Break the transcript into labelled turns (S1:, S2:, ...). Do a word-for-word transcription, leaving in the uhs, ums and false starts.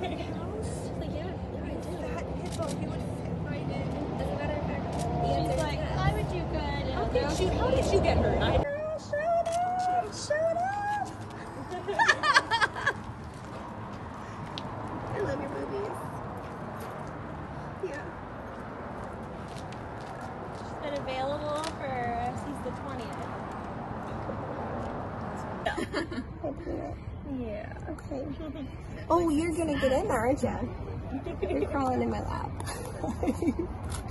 S1: house? Like, yeah, yeah, I do.
S2: That hippo, he would fit right in.
S1: As a matter of fact, the
S3: She's
S1: answer is
S3: like,
S1: yes.
S3: I would do good.
S1: How did you, how did you get hurt? I
S2: Shut up! Shut up! I love your movies. Yeah.
S3: She's been available for since the twentieth.
S2: Yeah. Okay. Oh, you're gonna get in there, aren't you? You're crawling in my lap.